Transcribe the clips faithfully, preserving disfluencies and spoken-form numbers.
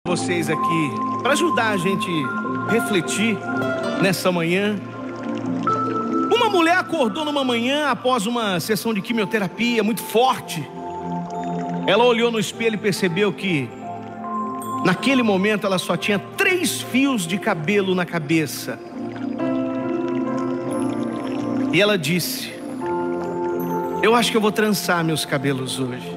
Vocês aqui para ajudar a gente a refletir nessa manhã. Uma mulher acordou numa manhã após uma sessão de quimioterapia muito forte. Ela olhou no espelho e percebeu que naquele momento ela só tinha três fios de cabelo na cabeça. E ela disse: eu acho que eu vou trançar meus cabelos hoje.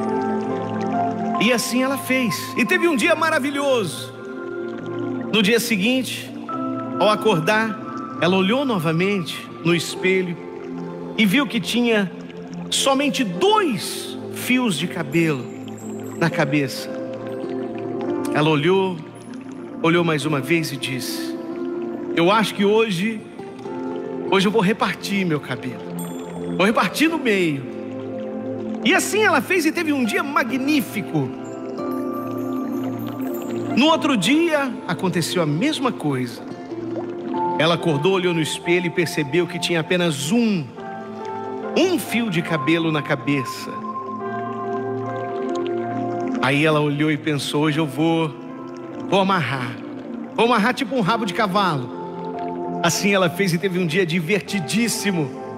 E assim ela fez. E teve um dia maravilhoso. No dia seguinte, ao acordar, ela olhou novamente no espelho e viu que tinha somente dois fios de cabelo na cabeça. Ela olhou, olhou mais uma vez e disse: eu acho que hoje, hoje eu vou repartir meu cabelo. Vou repartir no meio. E assim ela fez e teve um dia magnífico. No outro dia, aconteceu a mesma coisa. Ela acordou, olhou no espelho e percebeu que tinha apenas um, um fio de cabelo na cabeça. Aí ela olhou e pensou: hoje eu vou, vou amarrar. Vou amarrar tipo um rabo de cavalo. Assim ela fez e teve um dia divertidíssimo.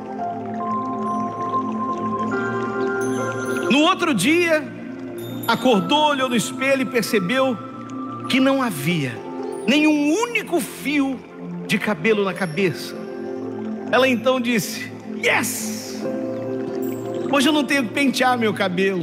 No outro dia, acordou, olhou no espelho e percebeu que não havia nenhum único fio de cabelo na cabeça. Ela então disse: yes! Hoje eu não tenho que pentear meu cabelo.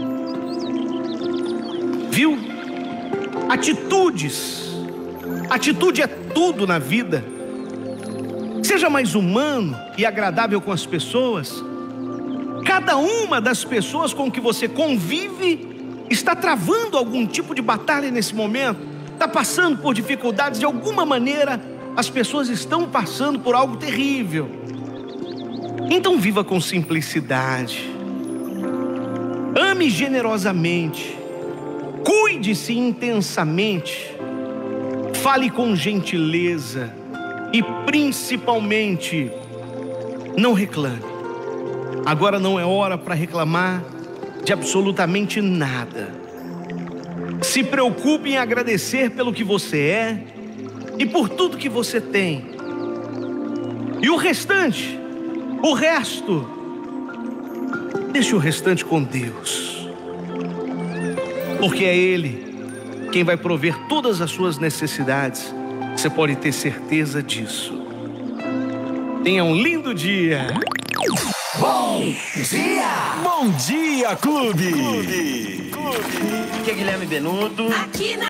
Viu? Atitudes. Atitude é tudo na vida. Seja mais humano e agradável com as pessoas. Cada uma das pessoas com que você convive está travando algum tipo de batalha nesse momento, está passando por dificuldades. De alguma maneira, as pessoas estão passando por algo terrível. Então viva com simplicidade, ame generosamente, cuide-se intensamente, fale com gentileza e principalmente não reclame. Agora não é hora para reclamar de absolutamente nada. Se preocupe em agradecer pelo que você é e por tudo que você tem. E o restante, o resto, deixe o restante com Deus. Porque é Ele quem vai prover todas as suas necessidades. Você pode ter certeza disso. Tenha um lindo dia. Bom dia! Bom dia, Clube! Clube! Clube! Aqui é Guilherme Benuto. Aqui na